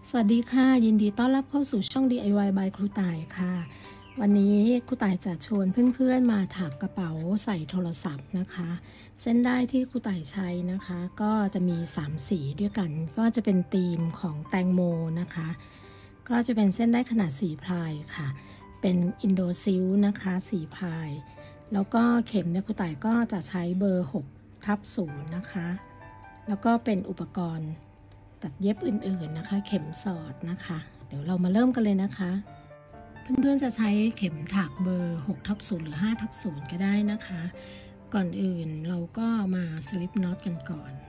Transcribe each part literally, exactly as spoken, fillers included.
สวัสดีค่ะยินดีต้อนรับเข้าสู่ช่อง ดี ไอ วาย by ครูต่ายค่ะวันนี้ครูต่ายจะชวนเพื่อนๆมาถักกระเป๋าใส่โทรศัพท์นะคะเส้นได้ที่ครูต่ายใช้นะคะก็จะมีสามสีด้วยกันก็จะเป็นธีมของแตงโมนะคะก็จะเป็นเส้นได้ขนาดสี่พลายค่ะเป็นอินโดซิลนะคะสี่พลายแล้วก็เข็มเนี่ยครูต่ายก็จะใช้เบอร์หกทับศูนย์นะคะแล้วก็เป็นอุปกรณ์ตัดเย็บอื่นๆนะคะเข็มสอดนะคะเดี๋ยวเรามาเริ่มกันเลยนะคะเพื่อนๆจะใช้เข็มถักเบอร์หกทับศูนย์หรือห้าทับศูนย์ก็ได้นะคะก่อนอื่นเราก็มาสลิปน็อตกันก่อน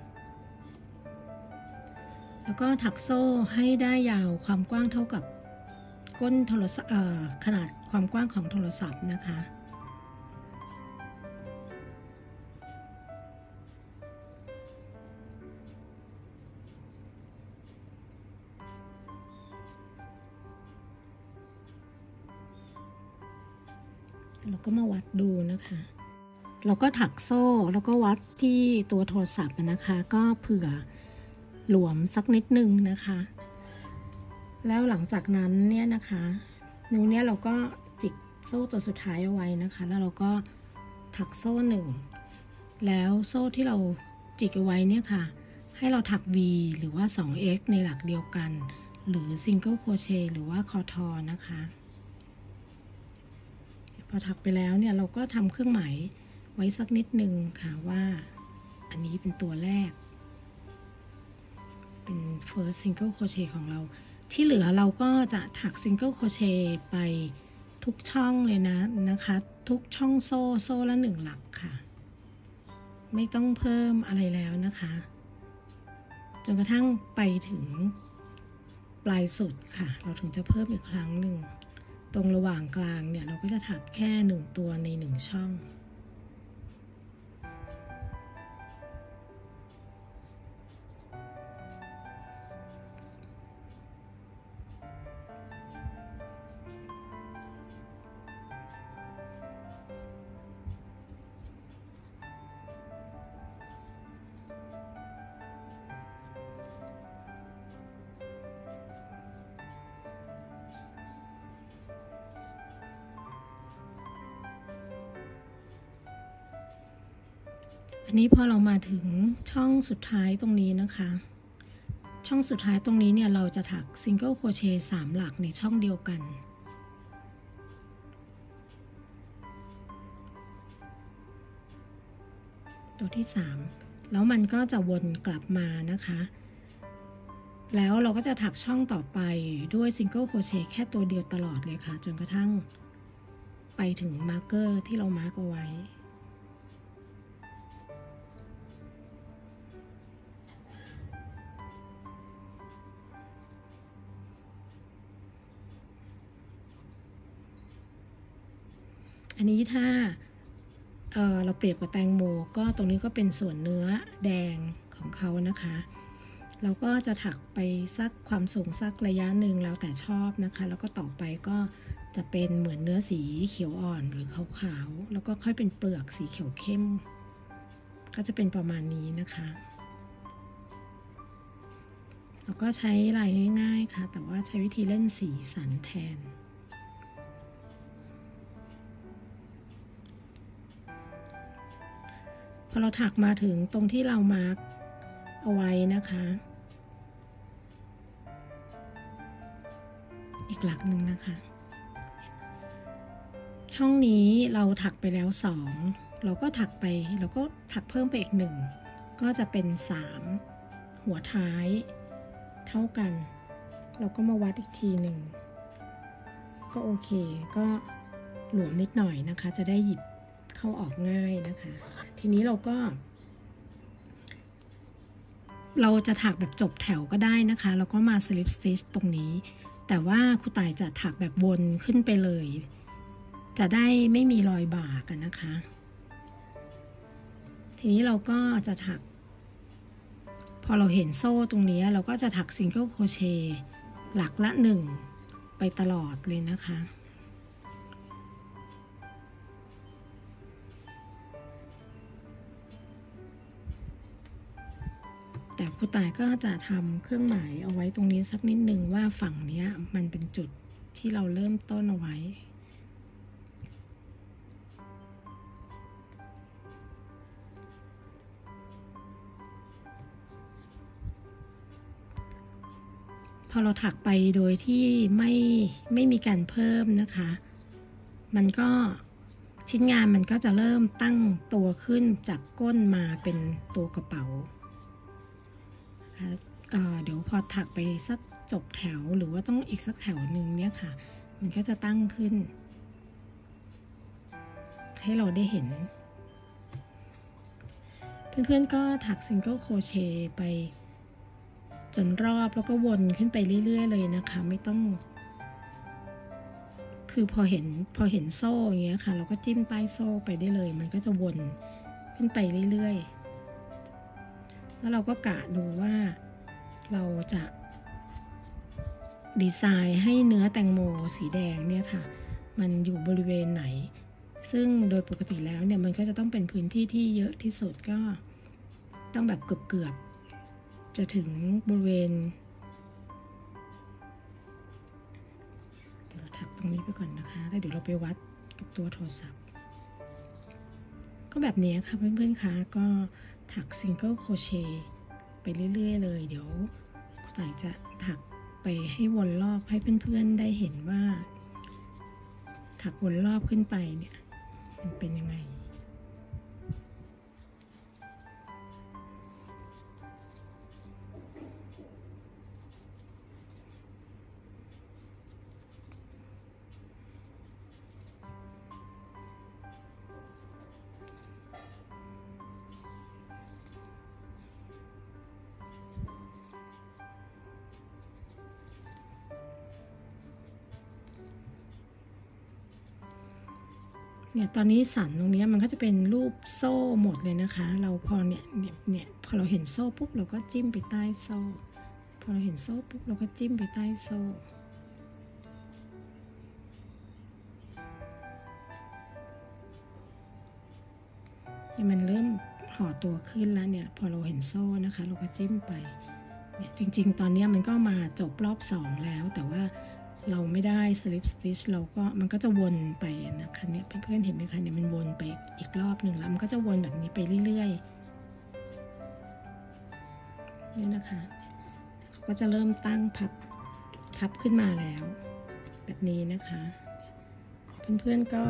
แล้วก็ถักโซ่ให้ได้ยาวความกว้างเท่ากับก้นโทรศัพท์ขนาดความกว้างของโทรศัพท์นะคะเราก็มาวัดดูนะคะเราก็ถักโซ่แล้วก็วัดที่ตัวโทรศัพท์นะคะก็เผื่อหลวมสักนิดนึงนะคะแล้วหลังจากนั้นเนี่ยนะคะนิ้วเนี้ยเราก็จิกโซ่ตัวสุดท้ายเอาไว้นะคะแล้วเราก็ถักโซ่หนึ่งแล้วโซ่ที่เราจิกเอาไว้เนี่ยค่ะให้เราถัก V หรือว่า สอง เอ็กซ์ ในหลักเดียวกันหรือ Single Crochet หรือว่า คอทอ นะคะพอถักไปแล้วเนี่ยเราก็ทำเครื่องหมายไว้สักนิดนึงค่ะว่าอันนี้เป็นตัวแรกเป็น first single crochet ของเราที่เหลือเราก็จะถัก single crochet ไปทุกช่องเลยนะนะคะทุกช่องโซ่โซ่ละหนึ่งหลักค่ะไม่ต้องเพิ่มอะไรแล้วนะคะจนกระทั่งไปถึงปลายสุดค่ะเราถึงจะเพิ่มอีกครั้งหนึ่งตรงระหว่างกลางเนี่ยเราก็จะถักแค่หนึ่งตัวในหนึ่งช่องอันนี้พอเรามาถึงช่องสุดท้ายตรงนี้นะคะช่องสุดท้ายตรงนี้เนี่ยเราจะถัก Single Crochet สามหลักในช่องเดียวกันตัวที่สามแล้วมันก็จะวนกลับมานะคะแล้วเราก็จะถักช่องต่อไปด้วย Single Crochet แค่ตัวเดียวตลอดเลยค่ะจนกระทั่งไปถึงมาร์กเกอร์ที่เรามาร์กเอาไว้อันนี้ถ้า เ, เราเปรียบกับแตงโมก็ตรงนี้ก็เป็นส่วนเนื้อแดงของเขานะคะเราก็จะถักไปสักความสูงสักระยะหนึ่งแล้วแต่ชอบนะคะแล้วก็ต่อไปก็จะเป็นเหมือนเนื้อสีเขียวอ่อนหรือขาวๆแล้วก็ค่อยเป็นเปลือกสีเขียวเข้มก็จะเป็นประมาณนี้นะคะแล้วก็ใช้ลายง่ายๆค่ะแต่ว่าใช้วิธีเล่นสีสันแทนพอเราถักมาถึงตรงที่เรามาร์กเอาไว้นะคะอีกหลักหนึ่งนะคะช่องนี้เราถักไปแล้วสองเราก็ถักไปเราก็ถักเพิ่มไปอีกหนึ่งก็จะเป็นสามหัวท้ายเท่ากันเราก็มาวัดอีกทีหนึ่งก็โอเคก็หลวมนิดหน่อยนะคะจะได้หยิบเข้าออกง่ายนะคะทีนี้เราก็เราจะถักแบบจบแถวก็ได้นะคะแล้วก็มาสลิปสติชตรงนี้แต่ว่าครูต่ายจะถักแบบวนขึ้นไปเลยจะได้ไม่มีรอยบากกันนะคะทีนี้เราก็จะถักพอเราเห็นโซ่ตรงนี้เราก็จะถักซิงเกิลโครเชต์หลักละหนึ่งไปตลอดเลยนะคะแต่ครูต่ายก็จะทำเครื่องหมายเอาไว้ตรงนี้สักนิดนึงว่าฝั่งนี้มันเป็นจุดที่เราเริ่มต้นเอาไว้พอเราถักไปโดยที่ไม่ไม่มีการเพิ่มนะคะมันก็ชิ้นงานมันก็จะเริ่มตั้งตัวขึ้นจากก้นมาเป็นตัวกระเป๋าเ, เดี๋ยวพอถักไปสักจบแถวหรือว่าต้องอีกสักแถวหนึ่งเนี่ยค่ะมันก็จะตั้งขึ้นให้เราได้เห็นเพื่อนๆก็ถักซิงเกิลโครเชต์ไปจนรอบแล้วก็วนขึ้นไปเรื่อยๆเลยนะคะไม่ต้องคือพอเห็นพอเห็นโซ่อย่างเงี้ยค่ะเราก็จิ้มใต้โซ่ไปได้เลยมันก็จะวนขึ้นไปเรื่อยๆแล้วเราก็กะดูว่าเราจะดีไซน์ให้เนื้อแตงโมสีแดงเนี่ยค่ะมันอยู่บริเวณไหนซึ่งโดยปกติแล้วเนี่ยมันก็จะต้องเป็นพื้นที่ที่เยอะที่สุดก็ต้องแบบเกือบๆจะถึงบริเวณเดี๋ยวเราถักตรงนี้ไปก่อนนะคะแล้วเดี๋ยวเราไปวัดกับตัวโทรศัพท์ก็แบบนี้ค่ะเพื่อนๆคะก็ถักซิงเกิลโครเชต์ไปเรื่อยๆเลยเดี๋ยวครูต่ายจะถักไปให้วนรอบให้เพื่อนๆได้เห็นว่าถักวนรอบขึ้นไปเนี่ยมันเป็นยังไงเนี่ยตอนนี้สันตรงนี้มันก็จะเป็นรูปโซ่หมดเลยนะคะเราพอเนี่ยเนี่ยเนี่ยพอเราเห็นโซ่ปุ๊บเราก็จิ้มไปใต้โซ่พอเราเห็นโซ่ปุ๊บเราก็จิ้มไปใต้โซ่เนี่ยมันเริ่มห่อตัวขึ้นแล้วเนี่ยพอเราเห็นโซ่นะคะเราก็จิ้มไปเนี่ยจริงๆตอนนี้มันก็มาจบรอบสองแล้วแต่ว่าเราไม่ได้ slip stitch เราก็มันก็จะวนไปนะคะเนี่ยเพื่อนๆเห็นไหมคะเนี่ยมันวนไปอีกรอบหนึ่งแล้วมันก็จะวนแบบนี้ไปเรื่อยๆนี่นะคะเขาก็จะเริ่มตั้งพับพับขึ้นมาแล้วแบบนี้นะคะเพื่อนๆก็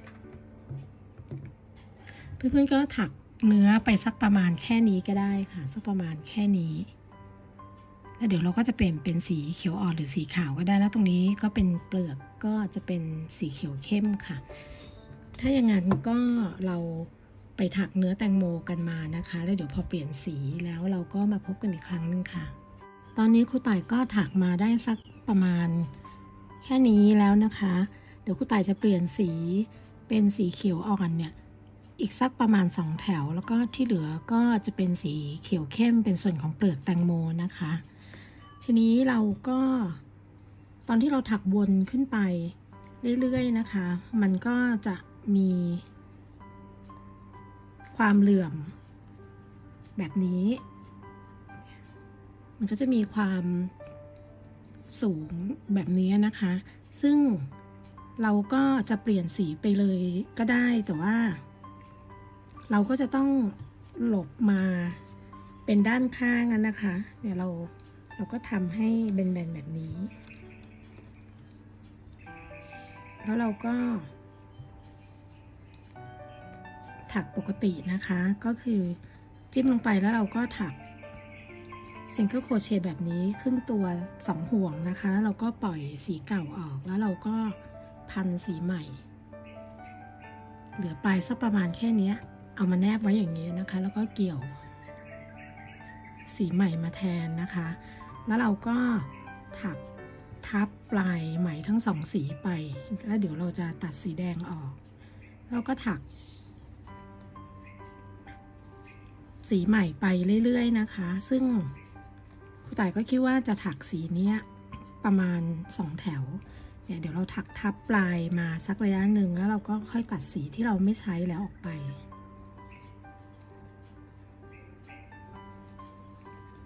เพื่อนๆก็ถักเนื้อไปสักประมาณแค่นี้ก็ได้ค่ะสักประมาณแค่นี้แล้วเดี๋ยวเราก็จะเปลี่ยนเป็นสีเขียวอ่อนหรือสีขาวก็ได้แล้วตรงนี้ก็เป็นเปลือกก็จะเป็นสีเขียวเข้มค่ะถ้าอย่างนั้นก็เราไปถักเนื้อแตงโมกันมานะคะแล้วเดี๋ยวพอเปลี่ยนสีแล้วเราก็มาพบกันอีกครั้งนึงค่ะตอนนี้ครูต่ายก็ถักมาได้สักประมาณแค่นี้แล้วนะคะเดี๋ยวครูต่ายจะเปลี่ยนสีเป็นสีเขียวอ่อนเนี่ยอีกสักประมาณสองแถวแล้วก็ที่เหลือก็จะเป็นสีเขียวเข้มเป็นส่วนของเปลือกแตงโมนะคะทีนี้เราก็ตอนที่เราถักวนขึ้นไปเรื่อยๆนะคะมันก็จะมีความเหลื่อมแบบนี้มันก็จะมีความสูงแบบนี้นะคะซึ่งเราก็จะเปลี่ยนสีไปเลยก็ได้แต่ว่าเราก็จะต้องหลบมาเป็นด้านข้างนะคะเนี่ยเราเราก็ทำให้แบนๆแบบนี้แล้วเราก็ถักปกตินะคะก็คือจิ้มลงไปแล้วเราก็ถักซิงเกิลโครเชต์แบบนี้ครึ่งตัวสองห่วงนะคะเราก็ปล่อยสีเก่าออกแล้วเราก็พันสีใหม่เหลือปลายสักประมาณแค่นี้เอามาแนบไว้อย่างนี้นะคะแล้วก็เกี่ยวสีใหม่มาแทนนะคะแล้วเราก็ถักทับปลายไหมทั้งสองสีไปแล้วเดี๋ยวเราจะตัดสีแดงออกแล้วก็ถักสีใหม่ไปเรื่อยๆนะคะซึ่งครูต่ายก็คิดว่าจะถักสีนี้ประมาณสองแถวเนี่ยเดี๋ยวเราถักทับปลายมาสักระยะหนึ่งแล้วเราก็ค่อยตัดสีที่เราไม่ใช้แล้วออกไป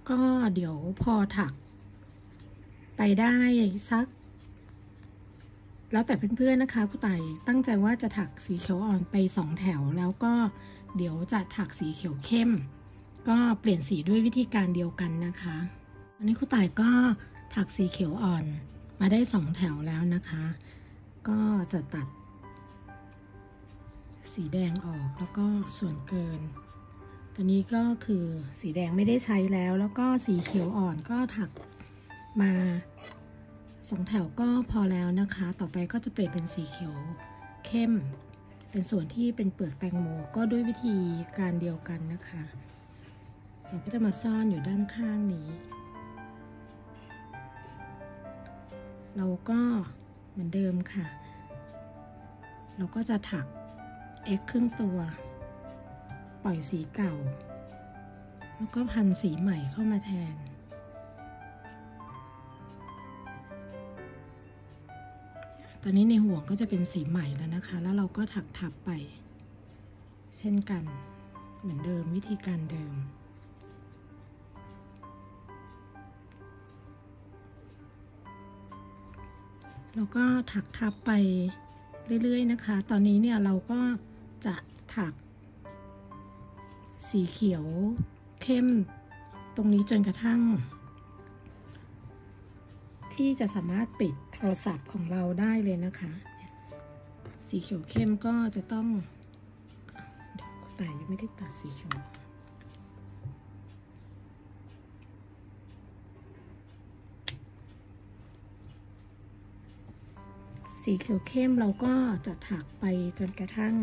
ก็เดี๋ยวพอถักไปได้สักแล้วแต่เพื่อนๆนะคะครูต่ายตั้งใจว่าจะถักสีเขียวอ่อนไปสองแถวแล้วก็เดี๋ยวจะถักสีเขียวเข้มก็เปลี่ยนสีด้วยวิธีการเดียวกันนะคะอันนี้ครูต่ายก็ถักสีเขียวอ่อนมาได้สองแถวแล้วนะคะก็จะตัดสีแดงออกแล้วก็ส่วนเกินตอนนี้ก็คือสีแดงไม่ได้ใช้แล้วแล้วก็สีเขียวอ่อนก็ถักมาสองแถวก็พอแล้วนะคะต่อไปก็จะเปลี่ยนเป็นสีเขียวเข้มเป็นส่วนที่เป็นเปลือกแตงโมก็ด้วยวิธีการเดียวกันนะคะเราก็จะมาซ่อนอยู่ด้านข้างนี้เราก็เหมือนเดิมค่ะเราก็จะถัก x ครึ่งตัวปล่อยสีเก่าแล้วก็พันสีใหม่เข้ามาแทนตอนนี้ในห่วงก็จะเป็นสีใหม่แล้วนะคะแล้วเราก็ถักทับไปเช่นกันเหมือนเดิมวิธีการเดิมเราก็ถักทับไปเรื่อยๆนะคะตอนนี้เนี่ยเราก็จะถักสีเขียวเข้มตรงนี้จนกระทั่งที่จะสามารถปิดโทรศัพท์ของเราได้เลยนะคะสีเขียวเข้มก็จะต้องแต่ยังไม่ได้ตัดสีเขียวสีเขียวเข้มเราก็จะถักไปจนกระทั่ง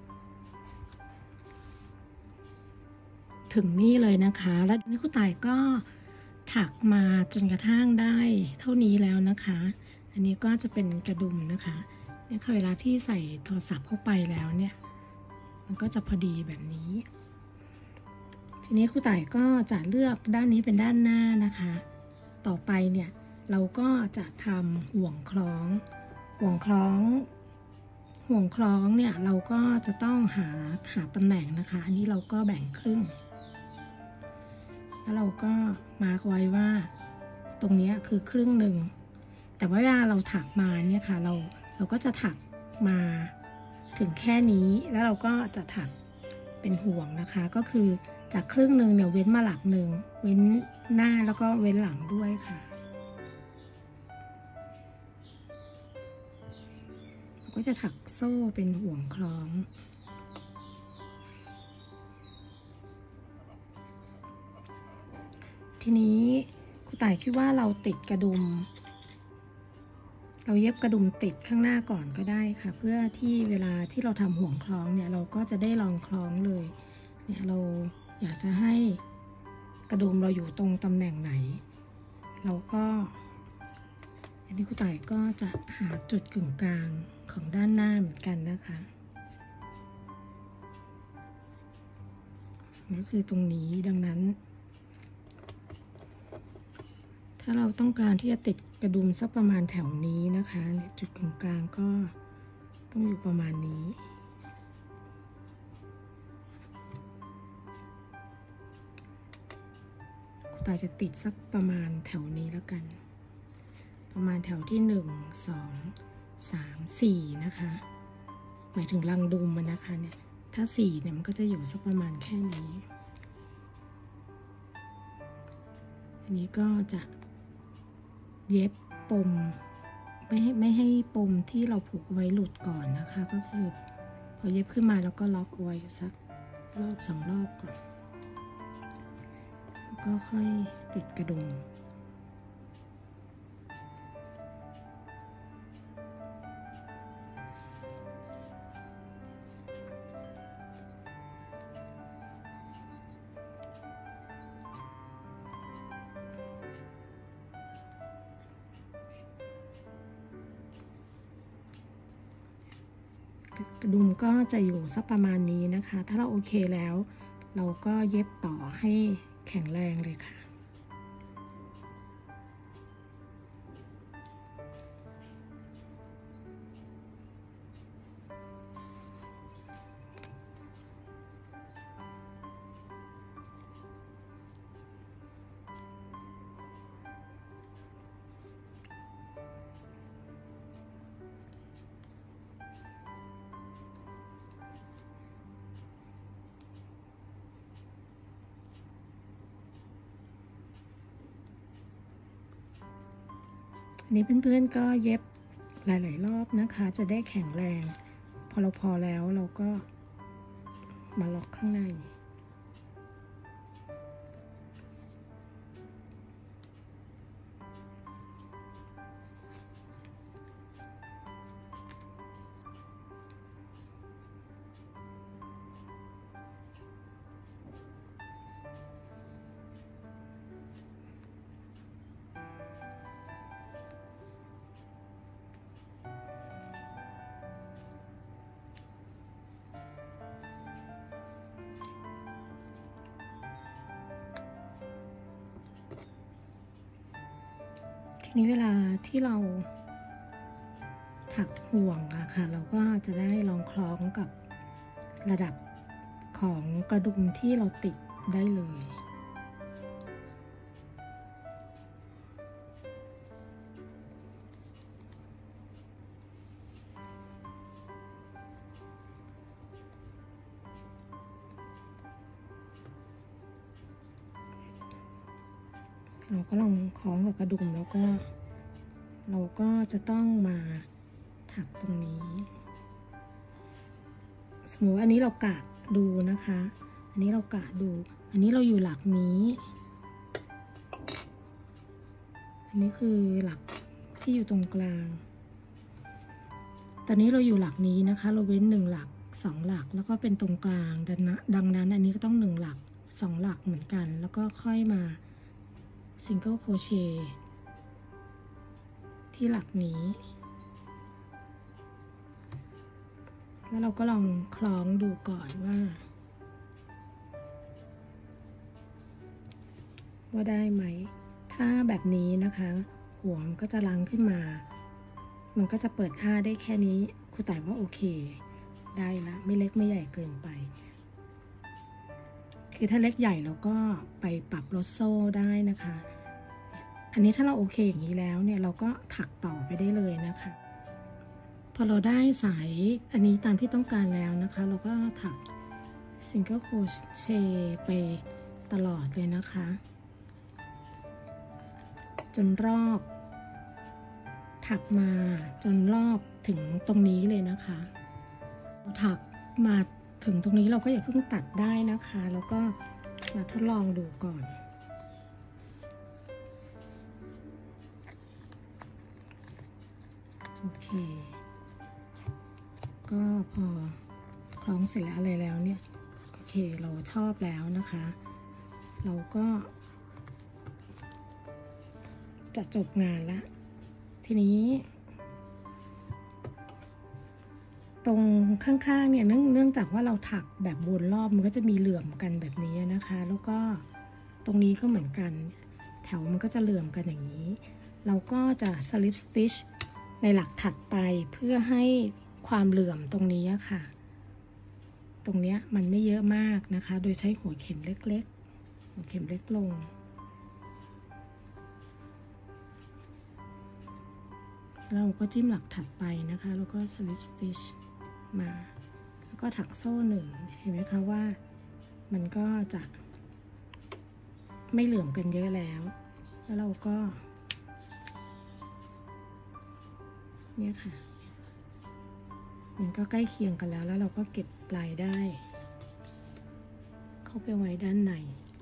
ถึงนี่เลยนะคะแล้วนี่ครูต่ายก็ถักมาจนกระทั่งได้เท่านี้แล้วนะคะอันนี้ก็จะเป็นกระดุมนะคะเนี่ยค่ะเวลาที่ใส่โทรศัพท์เข้าไปแล้วเนี่ยมันก็จะพอดีแบบนี้ทีนี้ครูต่ายก็จะเลือกด้านนี้เป็นด้านหน้านะคะต่อไปเนี่ยเราก็จะทำห่วงคล้องห่วงคล้องห่วงคล้องเนี่ยเราก็จะต้องหาหาตำแหน่งนะคะอันนี้เราก็แบ่งครึ่งแล้วเราก็มาร์คไว้ว่าตรงนี้คือครึ่งหนึ่งแต่ว่าเวลาเราถักมาเนี่ยค่ะเราเราก็จะถักมาถึงแค่นี้แล้วเราก็จะถักเป็นห่วงนะคะก็คือจากครึ่งหนึ่งเนี่ยเว้นมาหลักหนึ่งเว้นหน้าแล้วก็เว้นหลังด้วยค่ะเราก็จะถักโซ่เป็นห่วงคล้องทีนี้ครูต่ายคิดว่าเราติดกระดุมเราเย็บกระดุมติดข้างหน้าก่อนก็ได้ค่ะเพื่อที่เวลาที่เราทำห่วงคล้องเนี่ยเราก็จะได้ลองคล้องเลยเนี่ยเราอยากจะให้กระดุมเราอยู่ตรงตำแหน่งไหนเราก็อันนี้ครูต่ายก็จะหาจุดกึ่งกลางของด้านหน้าเหมือนกันนะคะก็คือตรงนี้ดังนั้นถ้าเราต้องการที่จะติดกระดุมสักประมาณแถวนี้นะคะจุดกึ่งกลางก็ต้องอยู่ประมาณนี้ครูต่ายจะติดสักประมาณแถวนี้แล้วกันประมาณแถวที่หนึ่ง สอง สาม สี่นะคะหมายถึงรังดุมมันนะคะเนี่ยถ้าสี่เนี่ยมันก็จะอยู่สักประมาณแค่นี้อันนี้ก็จะเย็บปมไม่ให้ไม่ให้ปมที่เราผูกไว้หลุดก่อนนะคะก็คือพอเย็บขึ้นมาแล้วก็ล็อกเอาไว้สักรอบสองรอบก่อนแล้วก็ค่อยติดกระดุมกระดุมก็จะอยู่สักประมาณนี้นะคะถ้าเราโอเคแล้วเราก็เย็บต่อให้แข็งแรงเลยค่ะ ทอันนี้เพื่อนๆก็เย็บหลายๆรอบนะคะจะได้แข็งแรงพอเราพอแล้วเราก็มาล็อกข้างในทีนี้เวลาที่เราถักห่วงอะค่ะเราก็จะได้ลองคล้องกับระดับของกระดุมที่เราติดได้เลยเราก็ลองคล้องกับกระดุมแล้วก็เราก็จะต้องมาถักตรงนี้สมมติอันนี้เรากะดูนะคะอันนี้เรากะดูอันนี้เราอยู่หลักนี้อันนี้คือหลักที่อยู่ตรงกลางตอนนี้เราอยู่หลักนี้นะคะเราเว้นหนึ่งหลักสองหลักแล้วก็เป็นตรงกลางดังนั้นอันนี้ก็ต้องหนึ่งหลักสองหลักเหมือนกันแล้วก็ค่อยมาซิงเกิลโครเชต์ที่หลักนี้แล้วเราก็ลองคล้องดูก่อนว่าว่าได้ไหมถ้าแบบนี้นะคะห่วงก็จะลังขึ้นมามันก็จะเปิดอ้าได้แค่นี้ครูต่ายว่าโอเคได้ละไม่เล็กไม่ใหญ่เกินไปคือถ้าเล็กใหญ่เราก็ไปปรับลดโซ่ได้นะคะอันนี้ถ้าเราโอเคอย่างนี้แล้วเนี่ยเราก็ถักต่อไปได้เลยนะคะพอเราได้สายอันนี้ตามที่ต้องการแล้วนะคะเราก็ถักซิงเกิลโครเชต์ไปตลอดเลยนะคะจนรอบถักมาจนรอบถึงตรงนี้เลยนะคะถักมาถึงตรงนี้เราก็อย่าเพิ่งตัดได้นะคะแล้วก็มาทดลองดูก่อนโอเคก็พอคล้องเสร็จแล้วอะไรแล้วเนี่ยโอเคเราชอบแล้วนะคะเราก็จะจบงานแล้วทีนี้ตรงข้างๆเนี่ยเนื่องเนื่องจากว่าเราถักแบบวนรอบมันก็จะมีเหลื่อมกันแบบนี้นะคะแล้วก็ตรงนี้ก็เหมือนกันแถวมันก็จะเหลื่อมกันอย่างนี้เราก็จะสลิปสติชในหลักถัดไปเพื่อให้ความเหลื่อมตรงนี้ค่ะตรงนี้มันไม่เยอะมากนะคะโดยใช้หัวเข็มเล็กๆหัวเข็มเล็กลงเราก็จิ้มหลักถัดไปนะคะแล้วก็สลิปสติชมาแล้วก็ถักโซ่หนึ่งเห็นไหมคะว่ามันก็จะไม่เหลื่อมกันเยอะแล้วแล้วเราก็เนี่ยค่ะมันก็ใกล้เคียงกันแล้วแล้วเราก็เก็บปลายได้เข้าไปไว้ด้านใน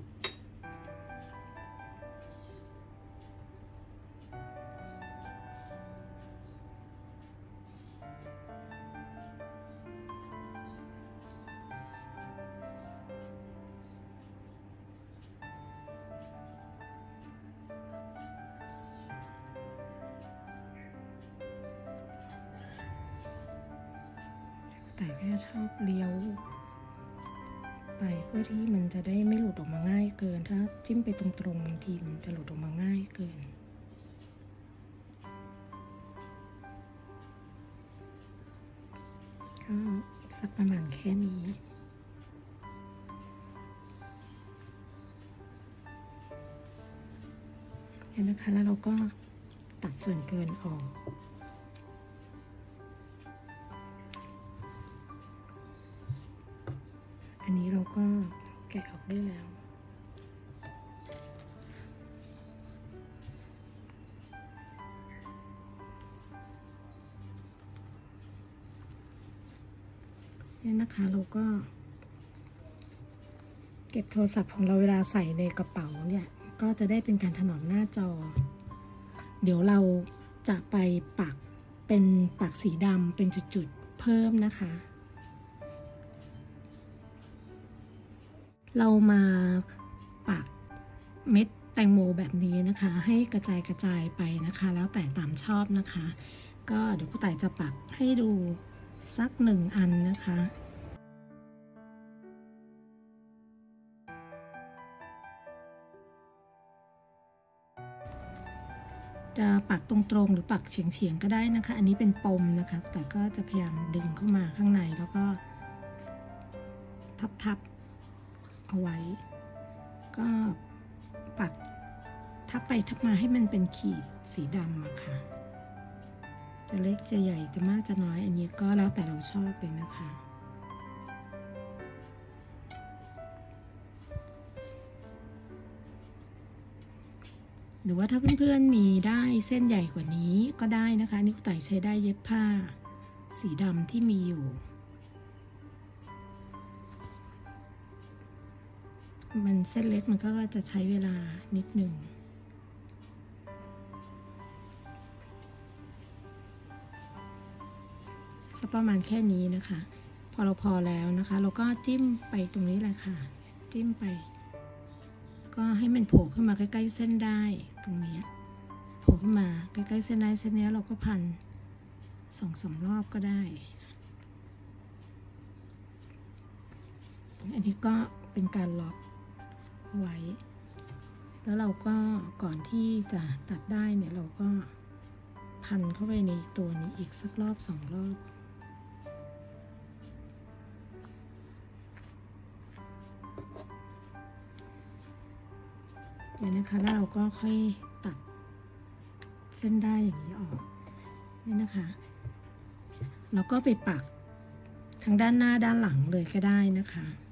แต่ก็ชอบเลี้ยวไปเพื่อที่มันจะได้ไม่หลุดออกมาง่ายเกินถ้าจิ้มไปตรงๆบางทีมันจะหลุดออกมาง่ายเกินก็สักประมาณแค่นี้เห็นนะคะแล้วเราก็ตัดส่วนเกินออกอันนี้เราก็แกะออกได้แล้วนี่นะคะเราก็เก็บโทรศัพท์ของเราเวลาใส่ในกระเป๋าเนี่ยก็จะได้เป็นการถนอมหน้าจอเดี๋ยวเราจะไปปักเป็นปักสีดำเป็นจุดๆเพิ่มนะคะเรามาปักเม็ดแตงโมแบบนี้นะคะให้กระจายกระจายไปนะคะแล้วแต่ตามชอบนะคะก็เดี๋ยวครูต่ายจะปักให้ดูสักหนึ่งอันนะคะจะปักตรงๆหรือปักเฉียงๆก็ได้นะคะอันนี้เป็นปมนะคะแต่ก็จะพยายามดึงเข้ามาข้างในแล้วก็ทับๆเอาไว้ก็ปักทับไปทับมาให้มันเป็นขีดสีดำอะค่ะจะเล็กจะใหญ่จะมากจะน้อยอันนี้ก็แล้วแต่เราชอบเลยนะคะหรือว่าถ้าเพื่อนๆมีได้เส้นใหญ่กว่านี้ก็ได้นะคะนี่ครูต่ายใช้ได้เย็บผ้าสีดำที่มีอยู่มันเส้นเล็กมันก็จะใช้เวลานิดหนึ่งสักประมาณแค่นี้นะคะพอเราพอแล้วนะคะเราก็จิ้มไปตรงนี้แหละค่ะจิ้มไปก็ให้มันโผล่ขึ้นมาใกล้ๆเส้นได้ตรงนี้โผล่ขึ้นมาใกล้ๆเส้นได้เส้นนี้เราก็พันสองสามรอบก็ได้อันนี้ก็เป็นการล็อกไว้แล้วเราก็ก่อนที่จะตัดได้เนี่ยเราก็พันเข้าไปในตัวนี้อีกสักรอบสองรอบเนี่ยนะคะแล้วเราก็ค่อยตัดเส้นได้อย่างนี้ออกนี่นะคะแล้วก็ไปปักทางด้านหน้าด้านหลังเลยก็ได้นะคะ